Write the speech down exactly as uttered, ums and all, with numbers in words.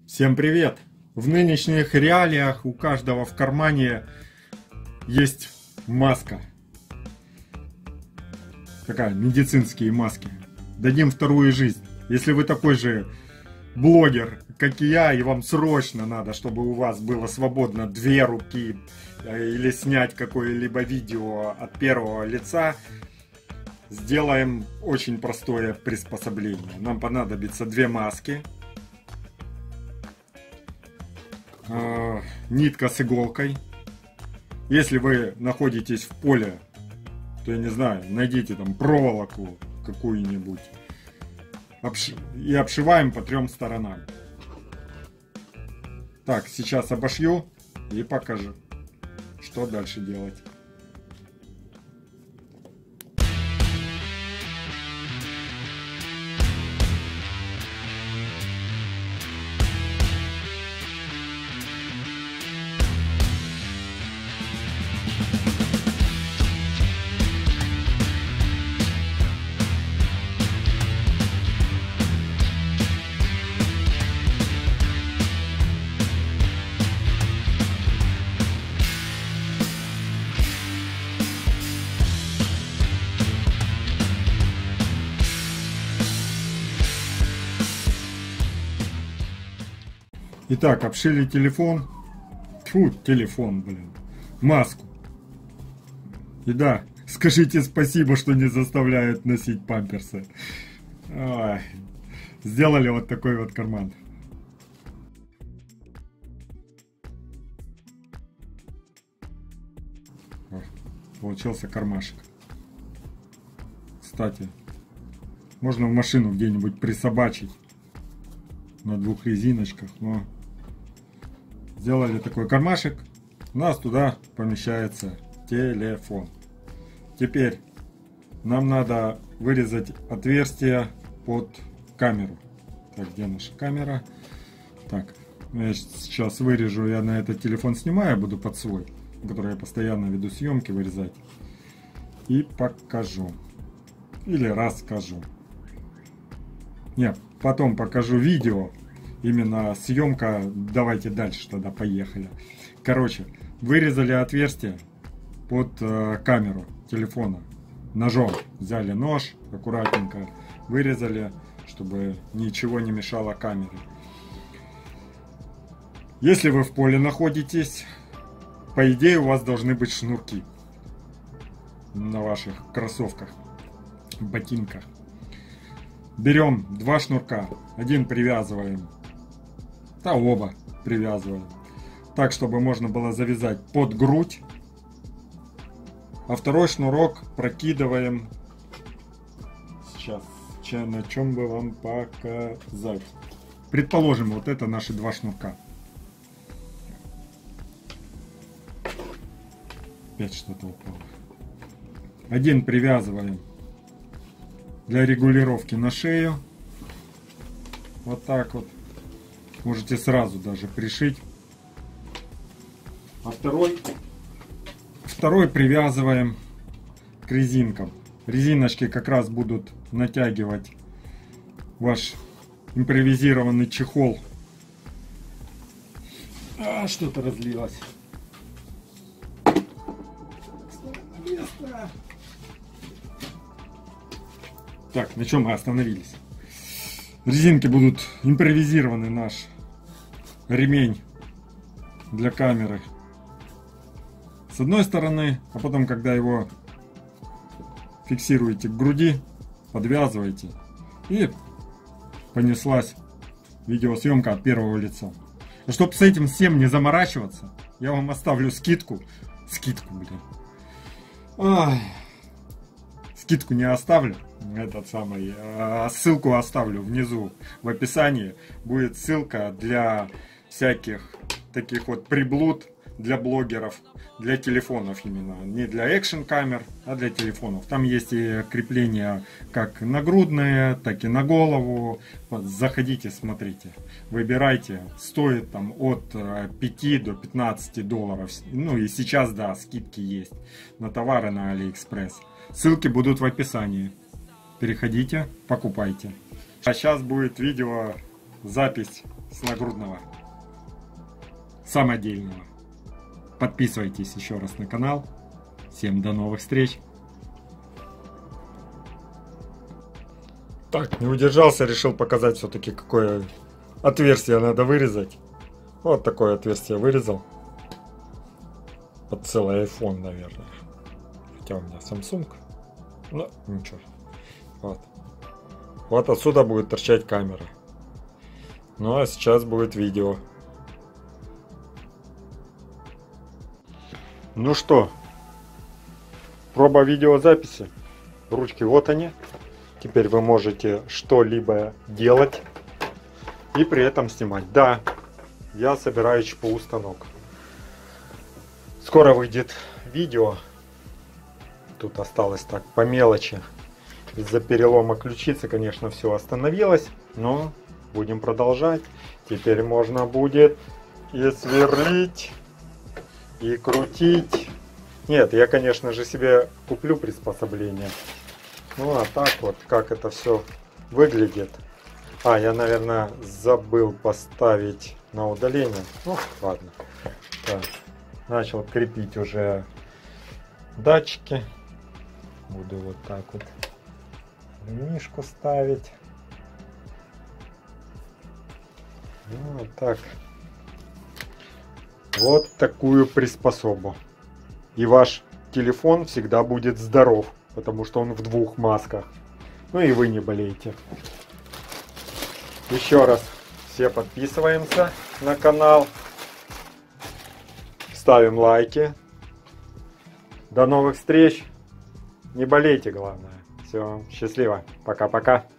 Всем привет! В нынешних реалиях у каждого в кармане есть маска. Такая, медицинские маски. Дадим вторую жизнь. Если вы такой же блогер, как и я, и вам срочно надо, чтобы у вас было свободно две руки, или снять какое-либо видео от первого лица, сделаем очень простое приспособление. Нам понадобится две маски, э, нитка с иголкой. Если вы находитесь в поле, то я не знаю, найдите там проволоку какую-нибудь обш... и обшиваем по трем сторонам. Так, сейчас обошью и покажу, что дальше делать. Итак, обшили телефон. Тьфу, телефон, блин. Маску. И да, скажите спасибо, что не заставляют носить памперсы. Ой. Сделали вот такой вот карман. О, получился кармашек. Кстати, можно в машину где-нибудь присобачить на двух резиночках, но сделали такой кармашек, у нас туда помещается телефон. Теперь нам надо вырезать отверстие под камеру. Так, где наша камера? Так, я сейчас вырежу, я на этот телефон снимаю, буду под свой, который я постоянно веду съемки, вырезать, и покажу или расскажу. Нет, потом покажу видео. Именно съемка. Давайте дальше тогда поехали. Короче, вырезали отверстие под э, камеру телефона. Ножом взяли нож, аккуратненько вырезали, чтобы ничего не мешало камере. Если вы в поле находитесь, по идее у вас должны быть шнурки на ваших кроссовках, ботинках. Берем два шнурка, один привязываем, да оба привязываем, так, чтобы можно было завязать под грудь, а второй шнурок прокидываем. Сейчас, на чем бы вам показать. Предположим, вот это наши два шнурка. Опять что-то упало. Один привязываем для регулировки на шею. Вот так вот. Можете сразу даже пришить. А второй, второй привязываем к резинкам. Резиночки как раз будут натягивать ваш импровизированный чехол. А, что-то разлилось. Так, на чем мы остановились? Резинки будут импровизированы, наш ремень для камеры с одной стороны, а потом, когда его фиксируете к груди, подвязываете, и понеслась видеосъемка от первого лица. А чтобы с этим всем не заморачиваться, я вам оставлю скидку. Скидку, блин. Ой. Скидку не оставлю, этот самый, ссылку оставлю внизу в описании. Будет ссылка для всяких таких вот приблуд для блогеров, для телефонов именно. Не для экшн камер, а для телефонов. Там есть и крепления как нагрудные, так и на голову. Заходите, смотрите, выбирайте. Стоит там от пяти до пятнадцати долларов. Ну и сейчас, да, скидки есть на товары на Алиэкспресс. Ссылки будут в описании. Переходите, покупайте. А сейчас будет видео запись с нагрудного самодельного. Подписывайтесь еще раз на канал. Всем до новых встреч. Так, не удержался, решил показать все-таки, какое отверстие надо вырезать. Вот такое отверстие вырезал. Под целый iPhone, наверное. Хотя у меня Samsung. Но ничего. Вот. Вот отсюда будет торчать камера. Ну а сейчас будет видео. Ну что, проба видеозаписи. Ручки вот они. Теперь вы можете что-либо делать и при этом снимать. Да, я собираю ЧПУ станок. Скоро выйдет видео. Тут осталось так по мелочи. Из-за перелома ключицы, конечно, все остановилось. Но будем продолжать. Теперь можно будет и сверлить, и крутить. Нет, я, конечно же, себе куплю приспособление. Ну а так вот, как это все выглядит. А, я, наверное, забыл поставить на удаление. Ну, ладно. Так, начал крепить уже датчики. Буду вот так вот мишку ставить. Ну, вот так. Вот такую приспособу. И ваш телефон всегда будет здоров. Потому что он в двух масках. Ну и вы не болеете. Еще раз все подписываемся на канал. Ставим лайки. До новых встреч. Не болейте, главное. Все, счастливо. Пока-пока.